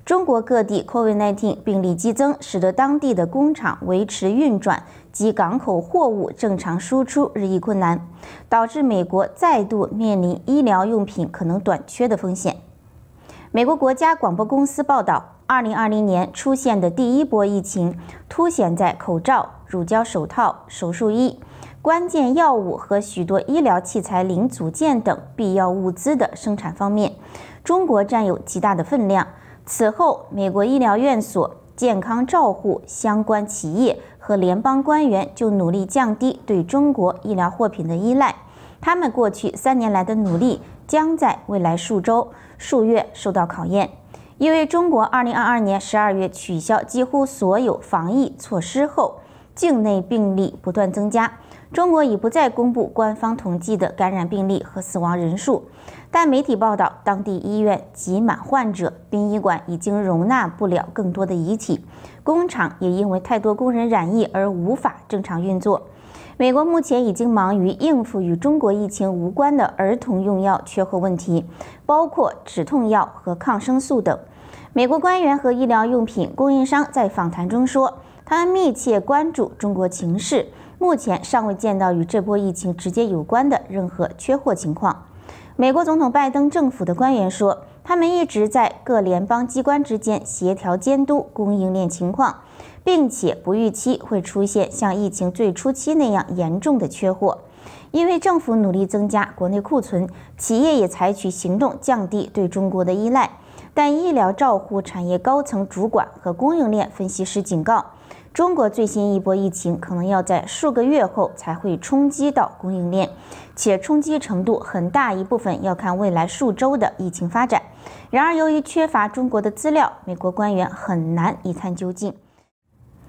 中国各地 COVID-19 病例激增，使得当地的工厂维持运转及港口货物正常输出日益困难，导致美国再度面临医疗用品可能短缺的风险。美国国家广播公司报道，2020年出现的第一波疫情凸显在口罩、乳胶手套、手术衣、关键药物和许多医疗器材零组件等必要物资的生产方面，中国占有极大的分量。此后，美国医疗院所、健康照护相关企业和联邦官员就努力降低对中国医疗货品的依赖。他们过去3年来的努力将在未来数月受到考验，因为中国2022年12月取消几乎所有防疫措施后，境内病例不断增加。中国已不再公布官方统计的感染病例和死亡人数，但媒体报道，当地医院挤满患者，殡仪馆已经容纳不了更多的遗体，工厂也因为太多工人染疫而无法正常运作。美国目前已经忙于应付与中国疫情无关的儿童用药缺货问题，包括止痛药和抗生素等。美国官员和医疗用品供应商在访谈中说，他们密切关注中国情势，目前尚未见到与这波疫情直接有关的任何缺货情况。美国总统拜登政府的官员说，他们一直在各联邦机关之间协调监督供应链情况，并且不预期会出现像疫情最初期那样严重的缺货。因为政府努力增加国内库存，企业也采取行动降低对中国的依赖。但医疗照护产业高层主管和供应链分析师警告，中国最新一波疫情可能要在数个月后才会冲击到供应链，且冲击程度很大一部分要看未来数周的疫情发展。然而，由于缺乏中国的资料，美国官员很难一探究竟。